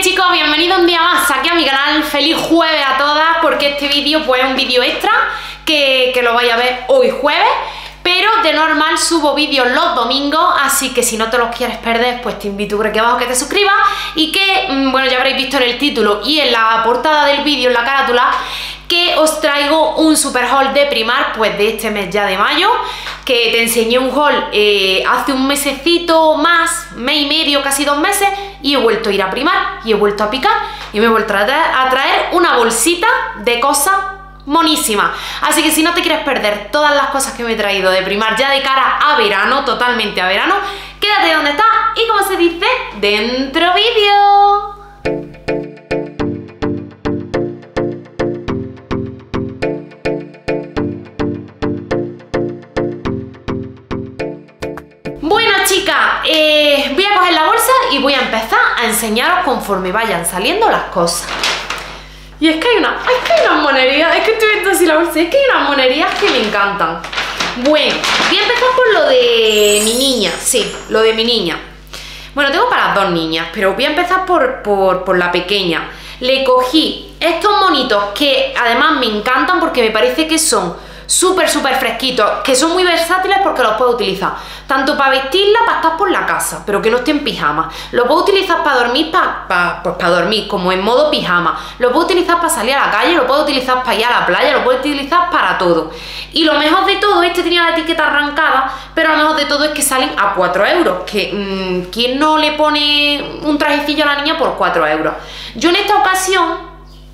chicos, bienvenidos un día más aquí a mi canal. Feliz jueves a todas, porque este vídeo pues es un vídeo extra que lo vais a ver hoy jueves, pero de normal subo vídeos los domingos, así que si no te los quieres perder, pues te invito por aquí abajo que te suscribas y que, bueno, ya habréis visto en el título y en la portada del vídeo, en la carátula, que os traigo un super haul de Primark, pues de este mes ya de mayo, que te enseñé un haul hace un mesecito más, mes y medio, casi 2 meses, y he vuelto a ir a Primark y he vuelto a picar y me he vuelto a traer una bolsita de cosas monísimas. Así que si no te quieres perder todas las cosas que me he traído de Primark ya de cara a verano, totalmente a verano, quédate donde estás y, como se dice, dentro vídeo. Bueno, chicas, voy a coger la bolsa y voy a empezar a enseñaros conforme vayan saliendo las cosas. Y es que hay unas monerías, es que estoy viendo así la bolsa, es que hay unas monerías que me encantan. Bueno, voy a empezar por lo de mi niña, sí, lo de mi niña. Bueno, tengo para las dos niñas, pero voy a empezar por la pequeña. Le cogí estos monitos que además me encantan porque me parece que son súper fresquitos, que son muy versátiles porque los puedo utilizar tanto para vestirla, para estar por la casa, pero que no esté en pijama. Lo puedo utilizar para dormir, para dormir, como en modo pijama. Lo puedo utilizar para salir a la calle, lo puedo utilizar para ir a la playa, lo puedo utilizar para todo. Y lo mejor de todo, este tenía la etiqueta arrancada, pero lo mejor de todo es que salen a 4 euros, que ¿quién no le pone un trajecillo a la niña por 4 euros? Yo en esta ocasión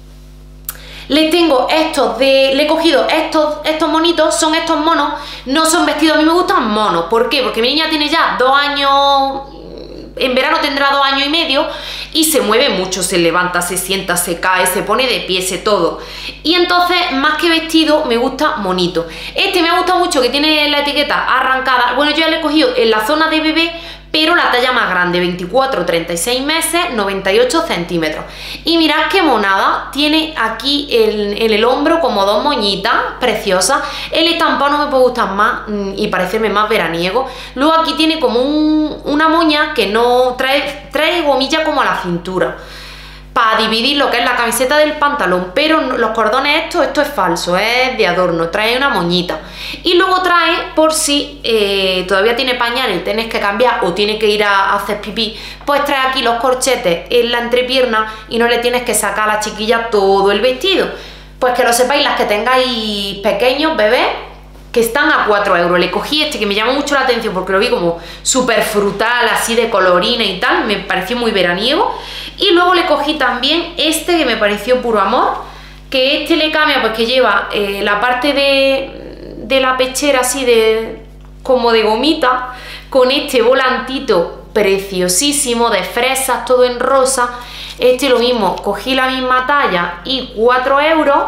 le he cogido estos monitos, son estos monos, no son vestidos, a mí me gustan monos. ¿Por qué? Porque mi niña tiene ya 2 años, en verano tendrá 2 años y medio, y se mueve mucho, se levanta, se sienta, se cae, se pone de pie, se todo. Y entonces, más que vestido, me gusta monito. Este me ha gustado mucho, que tiene la etiqueta arrancada. Bueno, yo ya le he cogido en la zona de bebé, pero la talla más grande, 24-36 meses, 98 centímetros. Y mirad qué monada, tiene aquí en el hombro como 2 moñitas preciosas. El estampado no me puede gustar más y parecerme más veraniego. Luego aquí tiene como una moña que no trae gomilla como a la cintura, para dividir lo que es la camiseta del pantalón, pero los cordones esto es falso, es de adorno, trae una moñita. Y luego trae, por si todavía tiene pañales y tienes que cambiar o tienes que ir a hacer pipí, pues trae aquí los corchetes en la entrepierna y no le tienes que sacar a la chiquilla todo el vestido. Pues que lo sepáis las que tengáis pequeños, bebés, que están a 4 euros. Le cogí este que me llamó mucho la atención porque lo vi como súper frutal, así de colorina y tal, me pareció muy veraniego. Y luego le cogí también este que me pareció puro amor, que este le cambia, pues que lleva la parte de la pechera así como de gomita, con este volantito preciosísimo de fresas, todo en rosa. Este lo mismo, cogí la misma talla y 4 euros.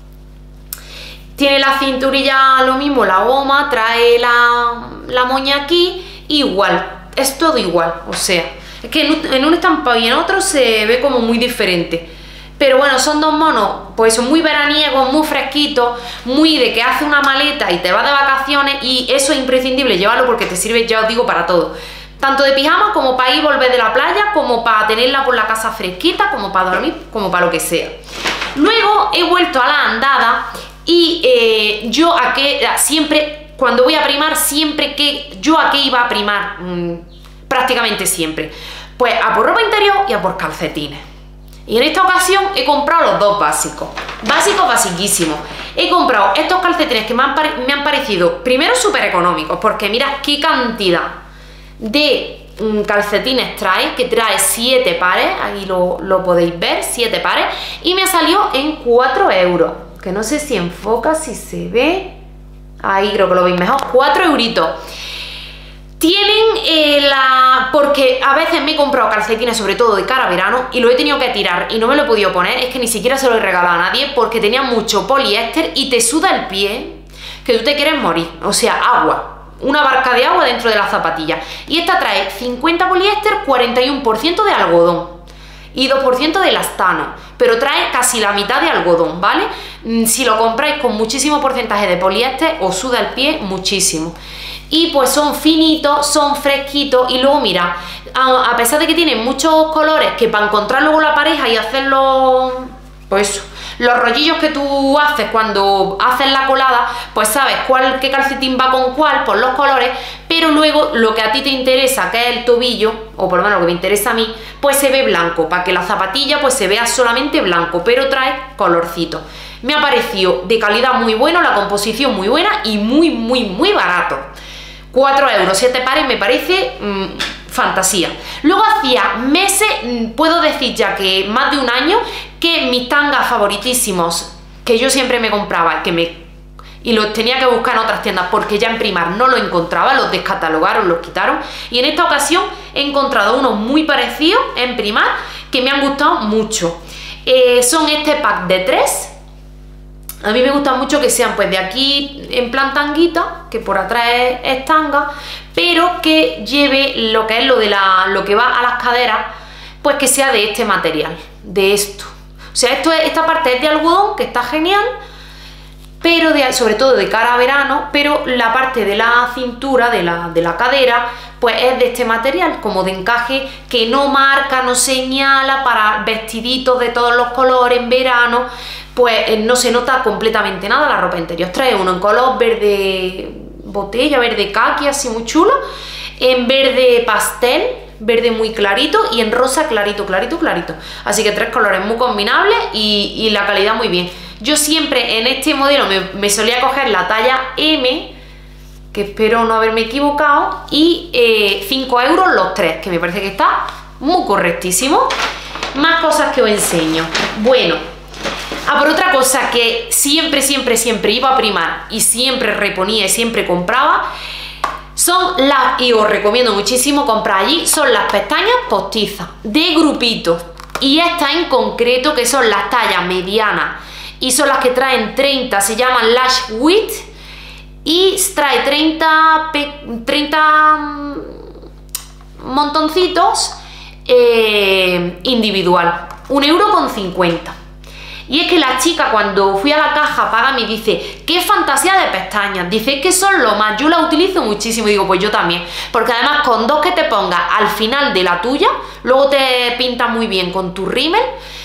Tiene la cinturilla lo mismo, la goma, trae la moña aquí, igual, es todo igual, o sea, es que en un estampado y en otro se ve como muy diferente. Pero bueno, son 2 monos, pues son muy veraniegos, muy fresquitos, muy de que hace una maleta y te vas de vacaciones, y eso es imprescindible llevarlo porque te sirve, ya os digo, para todo. Tanto de pijama como para ir y volver de la playa, como para tenerla por la casa fresquita, como para dormir, como para lo que sea. Luego he vuelto a la andada. Y yo siempre, cuando voy a primar, siempre que yo a qué iba a primar, prácticamente siempre, pues a por ropa interior y a por calcetines. Y en esta ocasión he comprado los dos basiquísimos. He comprado estos calcetines que me han parecido, primero, súper económicos, porque mirad qué cantidad de calcetines trae, que trae 7 pares, ahí lo podéis ver, 7 pares, y me salió en 4 euros. Que no sé si enfoca, si se ve. Ahí creo que lo veis mejor. 4 euritos. Tienen porque a veces me he comprado calcetines, sobre todo de cara a verano, y lo he tenido que tirar y no me lo he podido poner. Es que ni siquiera se lo he regalado a nadie porque tenía mucho poliéster y te suda el pie que tú te quieres morir. O sea, agua. Una barca de agua dentro de la zapatilla. Y esta trae 50 poliéster, 41% de algodón y 2% de elastano, pero trae casi la mitad de algodón, ¿vale? Si lo compráis con muchísimo porcentaje de poliéster, os suda el pie muchísimo. y pues son finitos, son fresquitos y luego mira, a pesar de que tienen muchos colores, que para encontrar luego la pareja y hacerlo, pues eso, los rollillos que tú haces cuando haces la colada, pues sabes qué calcetín va con cuál, por los colores, pero luego lo que a ti te interesa, que es el tobillo, o por lo menos lo que me interesa a mí, pues se ve blanco, para que la zapatilla pues se vea solamente blanco, pero trae colorcito. Me ha parecido de calidad muy bueno, la composición muy buena y muy barato. 4 euros, 7 pares me parece fantasía. Luego hacía meses, puedo decir ya que más de un año, que mis tangas favoritísimos, que yo siempre me compraba, y los tenía que buscar en otras tiendas porque ya en Primark no los encontraba, los descatalogaron, los quitaron, y en esta ocasión he encontrado unos muy parecidos en Primark que me han gustado mucho. Son este pack de 3. A mí me gusta mucho que sean pues de aquí en plan tanguita, que por atrás es tanga, pero que lleve lo que es lo que va a las caderas, pues que sea de este material, de esto. O sea, esta parte es de algodón, que está genial, pero sobre todo de cara a verano, pero la parte de la cintura, de la cadera, pues es de este material, como de encaje, que no marca, no señala, para vestiditos de todos los colores en verano, pues no se nota completamente nada la ropa interior. Trae uno en color verde botella, verde caqui, así muy chulo, en verde pastel, verde muy clarito, y en rosa clarito. Así que 3 colores muy combinables y la calidad muy bien. Yo siempre en este modelo me solía coger la talla M, que espero no haberme equivocado, y 5 euros los 3, que me parece que está muy correctísimo. Más cosas que os enseño. Bueno, por otra cosa que siempre iba a Primark y siempre reponía y siempre compraba, y os recomiendo muchísimo comprar allí, son las pestañas postizas de grupito, y estas en concreto, que son las tallas medianas y son las que traen 30, se llaman Lash Width, y trae 30 montoncitos individual, 1,50 €. Y es que la chica, cuando fui a la caja paga, me dice, qué fantasía de pestañas, dice que son lo más, yo la utilizo muchísimo, y digo, pues yo también, porque además con 2 que te pongas al final de la tuya, luego te pinta muy bien con tu rímel,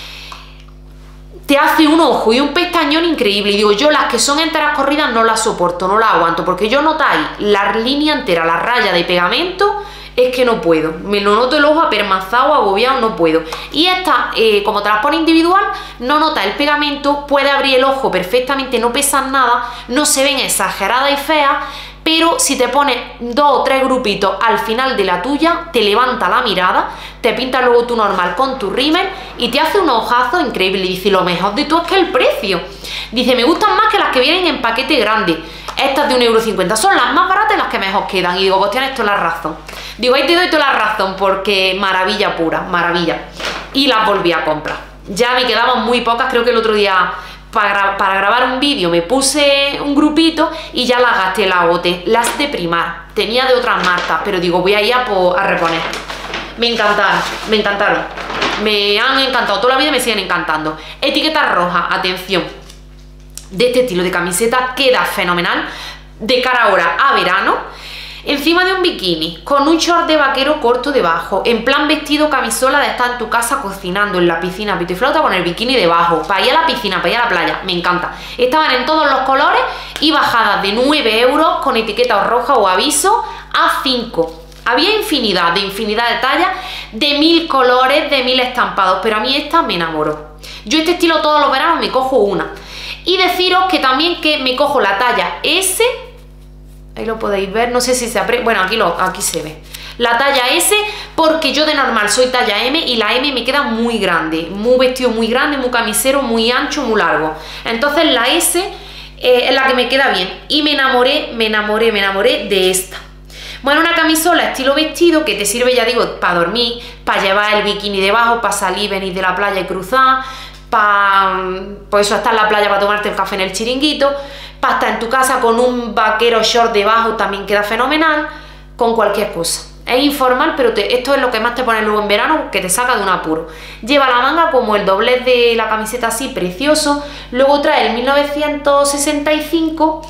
te hace un ojo y un pestañón increíble. Y digo, yo las que son enteras corridas no las soporto, no las aguanto, porque yo notáis la línea entera, la raya de pegamento, es que no puedo, me lo noto el ojo apermazado, agobiado, no puedo. Y esta, como te las pone individual, no nota el pegamento, puede abrir el ojo perfectamente, no pesan nada, no se ven exageradas y feas, pero si te pones 2 o 3 grupitos al final de la tuya, te levanta la mirada, te pinta luego tu normal con tu rímel y te hace un ojazo increíble. Y dice, lo mejor de todo es que el precio. Dice, me gustan más que las que vienen en paquete grande. Estas de 1,50 € son las más baratas y las que mejor quedan. Y digo, pues tienes toda la razón. Digo, ahí te doy toda la razón, porque maravilla pura, maravilla. Y las volví a comprar. Ya me quedaban muy pocas, creo que el otro día para grabar un vídeo me puse un grupito y ya las gasté, las agoté. Las de Primark, tenía de otras marcas, pero digo, voy a ir a reponer. Me encantaron. Me han encantado, toda la vida me siguen encantando. Etiqueta roja, atención. De este estilo de camiseta queda fenomenal de cara ahora a verano, encima de un bikini, con un short de vaquero corto debajo, en plan vestido camisola de estar en tu casa cocinando en la piscina pito y flauta con el bikini debajo, para ir a la piscina, para ir a la playa, me encanta. Estaban en todos los colores y bajadas de 9 € con etiqueta roja o aviso a 5. Había infinidad de tallas, de 1000 colores, de 1000 estampados, pero a mí esta me enamoró. Yo este estilo todos los veranos me cojo una. Y deciros que también que me cojo la talla S, ahí lo podéis ver, no sé si se aprecia, bueno, aquí se ve. La talla S, porque yo de normal soy talla M y la M me queda muy grande, muy vestido muy grande, muy camisero, muy ancho, muy largo. Entonces la S es la que me queda bien. Y me enamoré de esta. Bueno, una camisola estilo vestido que te sirve, ya digo, para dormir, para llevar el bikini debajo, para salir, venir de la playa y cruzar, para pues eso, estar en la playa para tomarte el café en el chiringuito, para estar en tu casa con un vaquero short debajo también queda fenomenal, con cualquier cosa. Es informal, pero esto es lo que más te pone luego en verano, que te saca de un apuro. Lleva la manga como el doblez de la camiseta así, precioso. Luego trae el 1965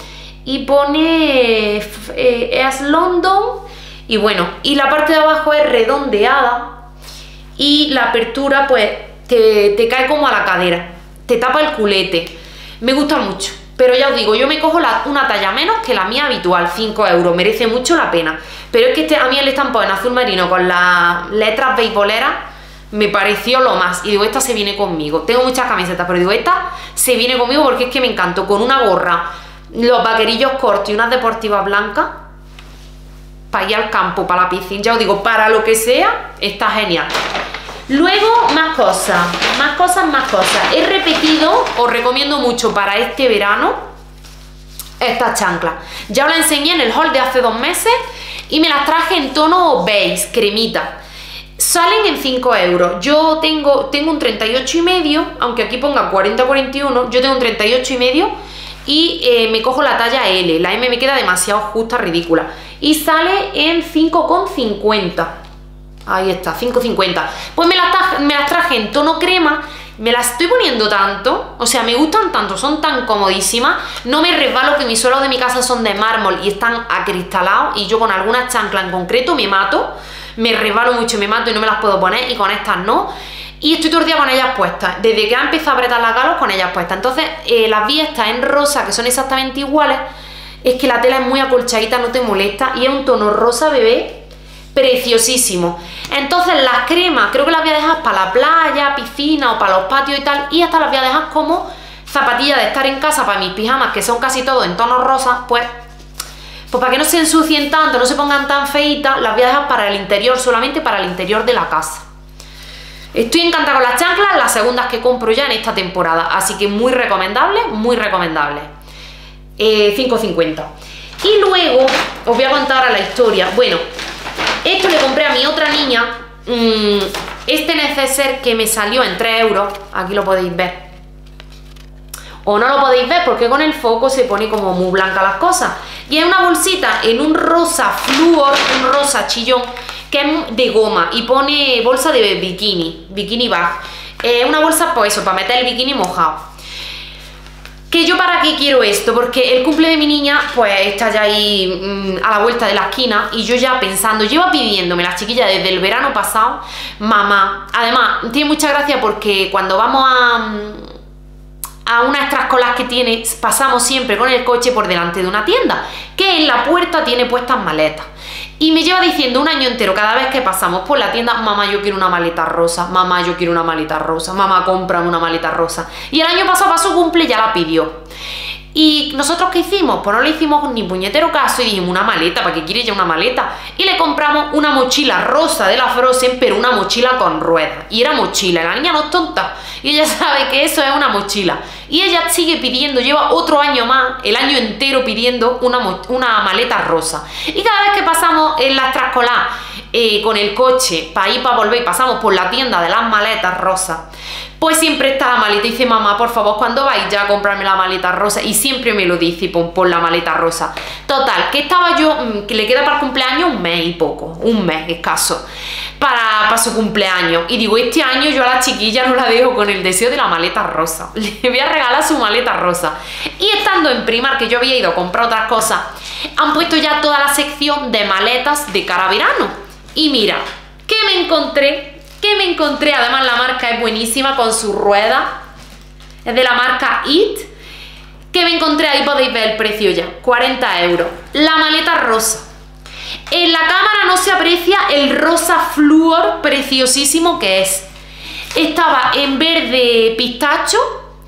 y pone es London, y bueno, y la parte de abajo es redondeada y la apertura pues te cae como a la cadera, te tapa el culete. Me gusta mucho, pero ya os digo, yo me cojo una talla menos que la mía habitual, 5 euros, merece mucho la pena. Pero es que a mí el estampado en azul marino con las letras beisboleras me pareció lo más, y digo, esta se viene conmigo. Tengo muchas camisetas, pero digo, esta se viene conmigo porque es que me encantó, con una gorra, los vaquerillos cortos y unas deportivas blancas, para ir al campo, para la piscina, ya os digo, para lo que sea, está genial. Luego, más cosas. He repetido, os recomiendo mucho para este verano, estas chanclas. Ya os las enseñé en el haul de hace 2 meses y me las traje en tono beige, cremita. Salen en 5 euros. Yo tengo un 38,5, aunque aquí ponga 40-41, yo tengo un 38,5 y me cojo la talla L. La M me queda demasiado justa, ridícula. Y sale en 5,50. Ahí está, 5,50. Pues me las traje en tono crema. Me las estoy poniendo tanto, o sea, me gustan tanto, son tan comodísimas. No me resbalo, que mis suelos de mi casa son de mármol y están acristalados, y yo con algunas chanclas en concreto me mato. Me resbalo mucho, me mato y no me las puedo poner, y con estas no. Y estoy todo el día con ellas puestas. Desde que ha empezado a apretar las galos, con ellas puestas. Entonces, las vi estas en rosa, que son exactamente iguales. Es que la tela es muy acolchadita, no te molesta. Y es un tono rosa bebé, preciosísimo. Entonces, las cremas, creo que las voy a dejar para la playa, piscina o para los patios y tal. Y estas las voy a dejar como zapatillas de estar en casa para mis pijamas, que son casi todos en tonos rosas, pues para que no se ensucien tanto, no se pongan tan feitas, las voy a dejar para el interior, solamente para el interior de la casa. Estoy encantada con las chanclas, las segundas que compro ya en esta temporada, así que muy recomendable, 5,50. Y luego os voy a contar ahora la historia. Bueno, esto le compré a mi otra niña, este neceser que me salió en 3 euros, aquí lo podéis ver. O no lo podéis ver porque con el foco se pone como muy blanca las cosas. Y es una bolsita en un rosa flúor, un rosa chillón, que es de goma y pone bolsa de bikini bag. Una bolsa, pues eso, para meter el bikini mojado. ¿Que yo para qué quiero esto? Porque el cumple de mi niña, pues está ya ahí a la vuelta de la esquina, y yo ya pensando, lleva pidiéndome la chiquilla desde el verano pasado, mamá. Además, tiene mucha gracia porque cuando vamos a unas extraescolas que tiene, pasamos siempre con el coche por delante de una tienda, que en la puerta tiene puestas maletas. Y me lleva diciendo un año entero, cada vez que pasamos por la tienda, mamá, yo quiero una maleta rosa, mamá, yo quiero una maleta rosa, mamá, cómprame una maleta rosa. Y el año pasado, para su cumple, ya la pidió. ¿Y nosotros qué hicimos? Pues no le hicimos ni puñetero caso y dijimos, una maleta, ¿para qué quiere ya una maleta? Y le compramos una mochila rosa de la Frozen, pero una mochila con ruedas. Y era mochila, la niña no es tonta, y ella sabe que eso es una mochila. Y ella sigue pidiendo, lleva otro año más, el año entero pidiendo una maleta rosa. Y cada vez que pasamos en la extraescolar con el coche, para ir, para volver, y pasamos por la tienda de las maletas rosas, pues siempre está la maleta y dice, mamá, por favor, ¿cuándo vais ya a comprarme la maleta rosa? Y siempre me lo dice, y pon la maleta rosa. Total, que estaba yo, que le queda para el cumpleaños un mes y poco, un mes escaso, para su cumpleaños. Y digo, este año yo a la chiquilla no la dejo con el deseo de la maleta rosa. Le voy a regalar su maleta rosa. Y estando en Primark, que yo había ido a comprar otras cosas, han puesto ya toda la sección de maletas de cara a verano. Y mira, ¿qué me encontré? Además la marca es buenísima con su rueda, es de la marca IT. Que me encontré, ahí podéis ver el precio ya, 40 euros. La maleta rosa. En la cámara no se aprecia el rosa flúor preciosísimo que es. Estaba en verde pistacho,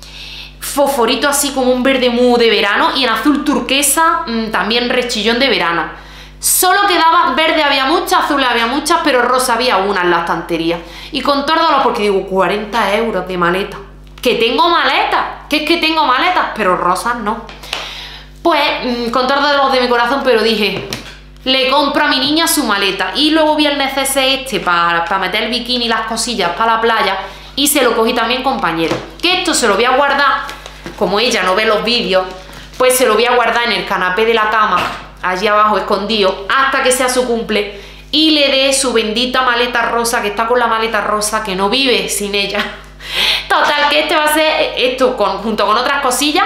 fosforito así como un verde muy de verano, y en azul turquesa, también rechillón de verano. Solo quedaba verde, había muchas, azules había muchas, pero rosa había una en la estantería. Y con todo dolor, porque digo, 40 euros de maleta. Que tengo maletas, que es que tengo maletas, pero rosas no. Pues, con todo dolor de mi corazón, pero dije, le compro a mi niña su maleta. Y luego vi el neceser para meter el bikini y las cosillas para la playa, y se lo cogí también, compañero. Que esto se lo voy a guardar, como ella no ve los vídeos, pues se lo voy a guardar en el canapé de la cama, allí abajo escondido, hasta que sea su cumple y le dé su bendita maleta rosa, que está con la maleta rosa, que no vive sin ella. Total, que este va a ser, esto junto con otras cosillas,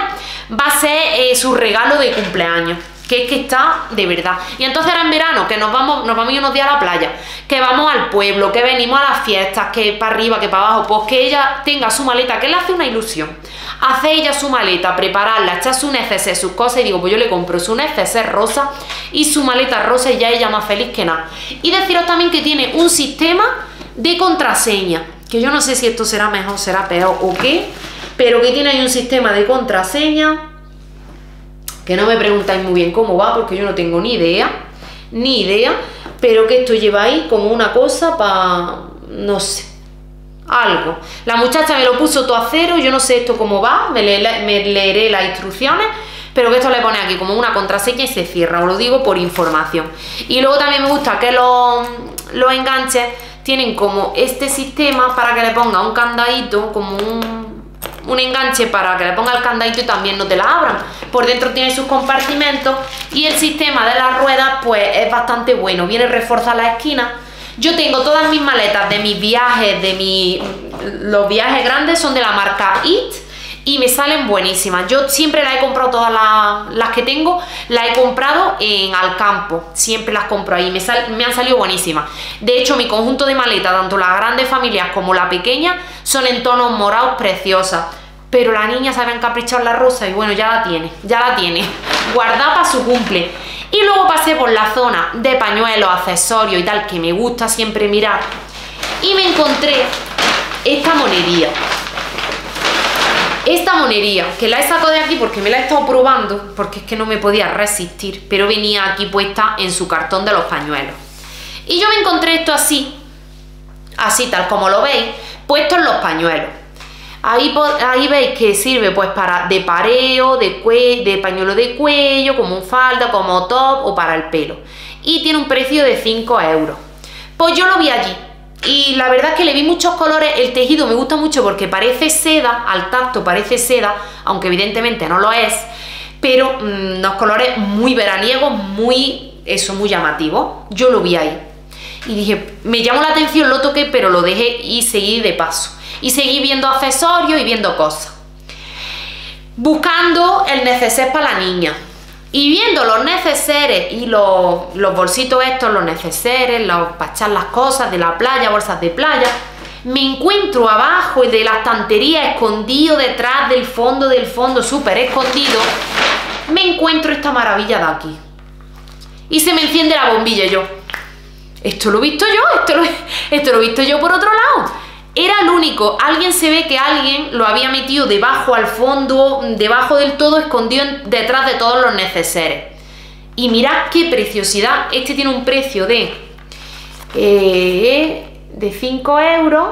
va a ser su regalo de cumpleaños. Que es que está de verdad. Y entonces ahora en verano, que nos vamos unos días a la playa, que vamos al pueblo, que venimos a las fiestas, que para arriba, que para abajo, pues que ella tenga su maleta, que le hace una ilusión. Hace ella su maleta, prepararla, echar su neceser, sus cosas, y digo, pues yo le compro su neceser rosa y su maleta rosa y ya ella más feliz que nada. Y deciros también que tiene un sistema de contraseña, que yo no sé si esto será mejor, será peor o qué, pero que tiene ahí un sistema de contraseña que no me preguntáis muy bien cómo va, porque yo no tengo ni idea, pero que esto lleva ahí como una cosa para, no sé, algo. La muchacha me lo puso todo a cero, yo no sé esto cómo va, me leeré las instrucciones, pero que esto le pone aquí como una contraseña y se cierra, os lo digo por información. Y luego también me gusta que los enganches tienen como este sistema para que le ponga un candadito, como un enganche para que le ponga el candadito y también no te la abran. Por dentro tiene sus compartimentos y el sistema de las ruedas pues es bastante bueno, viene reforzada la esquina. Yo tengo todas mis maletas de mis viajes, los viajes grandes son de la marca IT y me salen buenísimas. Yo siempre las he comprado, todas las que tengo, las he comprado en Alcampo, siempre las compro ahí, me han salido buenísimas. De hecho, mi conjunto de maletas, tanto las grandes familias como la pequeña, son en tonos morados preciosas. Pero la niña se había encaprichado la rosa y bueno, ya la tiene, guardada para su cumple. Y luego pasé por la zona de pañuelos, accesorios y tal, que me gusta siempre mirar, y me encontré esta monería. Esta monería, que la he sacado de aquí porque me la he estado probando, porque es que no me podía resistir, pero venía aquí puesta en su cartón de los pañuelos. Y yo me encontré esto así tal como lo veis, puesto en los pañuelos. Ahí veis que sirve pues para de pareo, de pañuelo de cuello, como un falda, como top o para el pelo. Y tiene un precio de 5 euros. Pues yo lo vi allí. Y la verdad es que le vi muchos colores, el tejido me gusta mucho porque parece seda, al tacto parece seda, aunque evidentemente no lo es, pero unos colores muy veraniegos, muy llamativos. Yo lo vi ahí y dije, me llamó la atención, lo toqué, pero lo dejé y seguí de paso. Y seguí viendo accesorios y viendo cosas. Buscando el neceser para la niña. Y viendo los neceseres y los bolsitos estos, los neceseres, para echar las cosas de la playa, bolsas de playa, me encuentro abajo de la estantería, escondido detrás del fondo, súper escondido, me encuentro esta maravilla de aquí. Y se me enciende la bombilla y yo, esto lo he visto yo, esto lo he visto yo por otro lado. Era el único, se ve que alguien lo había metido debajo al fondo, debajo del todo, escondido detrás de todos los neceseres. Y mirad qué preciosidad, este tiene un precio de 5 euros.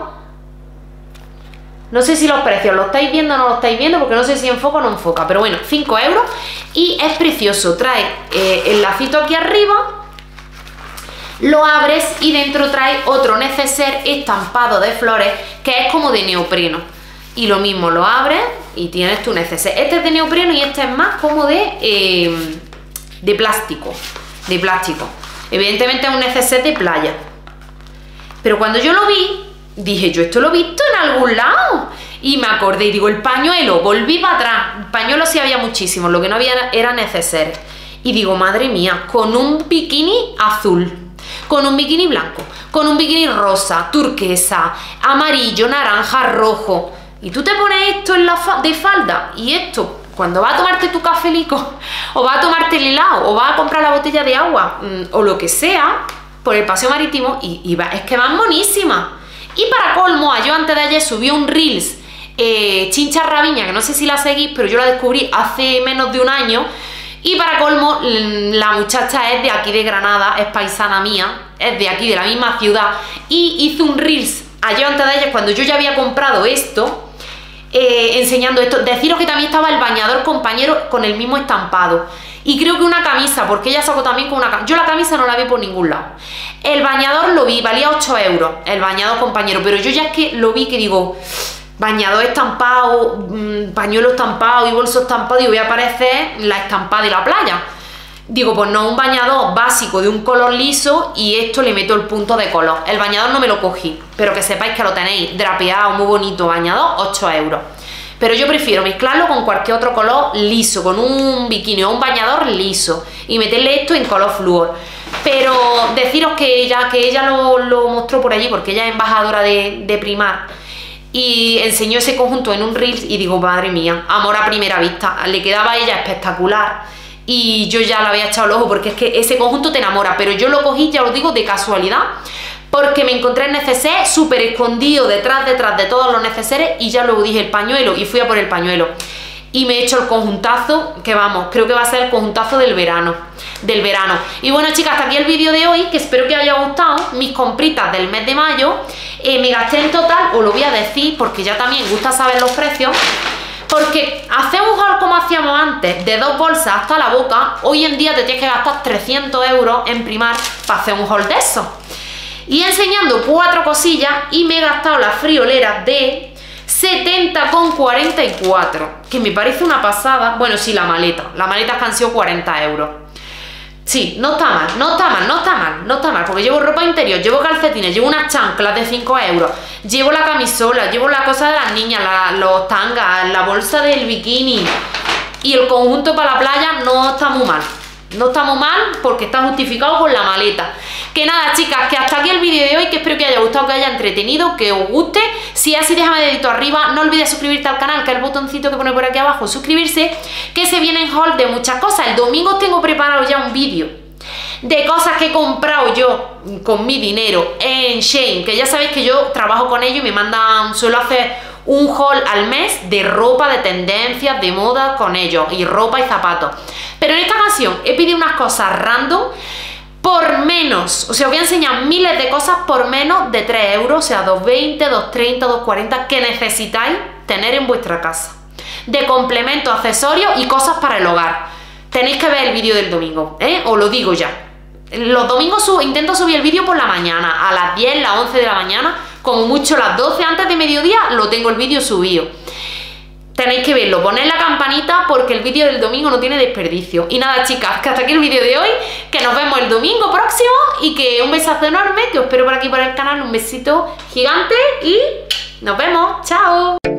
No sé si los precios los estáis viendo o no los estáis viendo, porque no sé si enfoca o no enfoca, pero bueno, 5 euros. Y es precioso, trae el lacito aquí arriba. Lo abres y dentro trae otro neceser estampado de flores que es como de neopreno. Y lo mismo, lo abres y tienes tu neceser. Este es de neopreno y este es más como de plástico. Evidentemente es un neceser de playa. Pero cuando yo lo vi, dije, yo esto lo he visto en algún lado. Y me acordé y digo, el pañuelo, volví para atrás. El pañuelo sí había muchísimo, lo que no había era neceser. Y digo, madre mía, con un bikini azul, con un bikini blanco, con un bikini rosa, turquesa, amarillo, naranja, rojo. Y tú te pones esto de falda y esto, cuando vas a tomarte tu cafelico, o vas a tomarte el helado, o vas a comprar la botella de agua, o lo que sea, por el paseo marítimo, es que van monísimas. Y para colmo, yo antes de ayer subí un Reels, Chincha Raviña, que no sé si la seguís, pero yo la descubrí hace menos de un año. Y para colmo, la muchacha es de aquí de Granada, es paisana mía, es de aquí, de la misma ciudad, y hizo un Reels ayer antes de ayer, cuando yo ya había comprado esto, enseñando esto. Deciros que también estaba el bañador compañero con el mismo estampado. Y creo que una camisa, porque ella sacó también con una camisa. Yo la camisa no la vi por ningún lado. El bañador lo vi, valía 8 euros, el bañador compañero, pero yo ya es que lo vi que digo, bañador estampado, pañuelo estampado y bolso estampado, y voy a aparecer la estampada de la playa. Digo, pues no, un bañador básico de un color liso y esto le meto el punto de color. El bañador no me lo cogí, pero que sepáis que lo tenéis drapeado, muy bonito bañador, 8 euros. pero yo prefiero mezclarlo con cualquier otro color liso, con un bikini o un bañador liso y meterle esto en color flúor. Pero deciros que ella lo mostró por allí porque ella es embajadora de Primark y enseñó ese conjunto en un Reels y digo, madre mía, amor a primera vista, le quedaba a ella espectacular y yo ya le había echado el ojo porque es que ese conjunto te enamora, pero yo lo cogí, ya os digo, de casualidad porque me encontré el neceser súper escondido detrás de todos los neceseres y ya luego dije el pañuelo y fui a por el pañuelo y me he hecho el conjuntazo que vamos, creo que va a ser el conjuntazo del verano. Y bueno, chicas, hasta aquí el vídeo de hoy, que espero que os haya gustado mis compritas del mes de mayo. Me gasté en total, os lo voy a decir porque ya también gusta saber los precios, porque hacer un haul como hacíamos antes de 2 bolsas hasta la boca, hoy en día te tienes que gastar 300 euros en Primark para hacer un haul de eso. Y enseñando 4 cosillas y me he gastado la friolera de 70,44, que me parece una pasada. Bueno, sí, la maleta es que han sido 40 euros. Sí, no está mal, porque llevo ropa interior, llevo calcetines, llevo unas chanclas de 5 euros, llevo la camisola, llevo la cosa de las niñas, los tangas, la bolsa del bikini y el conjunto para la playa. No está muy mal. No está muy mal porque está justificado con la maleta. Que nada, chicas, que hasta aquí el vídeo de hoy, que espero que haya gustado, que haya entretenido, que os guste. Si es así, déjame dedito arriba. No olvides suscribirte al canal, que es el botoncito que pone por aquí abajo, suscribirse, que se viene en haul de muchas cosas. El domingo tengo preparado ya un vídeo de cosas que he comprado yo con mi dinero en Shein, que ya sabéis que yo trabajo con ellos y me mandan, suelo hacer un haul al mes de ropa, de tendencias, de moda con ellos, y ropa y zapatos. Pero en esta ocasión he pedido unas cosas random por menos, o sea, os voy a enseñar miles de cosas por menos de 3 euros, o sea, 2,20, 2,30, 2,40, que necesitáis tener en vuestra casa. De complementos, accesorios y cosas para el hogar. Tenéis que ver el vídeo del domingo, os lo digo ya. Los domingos intento subir el vídeo por la mañana, a las 10, las 11 de la mañana, como mucho las 12 antes de mediodía lo tengo el vídeo subido. Tenéis que verlo, poned la campanita porque el vídeo del domingo no tiene desperdicio. Y nada, chicas, que hasta aquí el vídeo de hoy, que nos vemos el domingo próximo y que un besazo enorme, que os espero por aquí por el canal, un besito gigante y nos vemos, chao.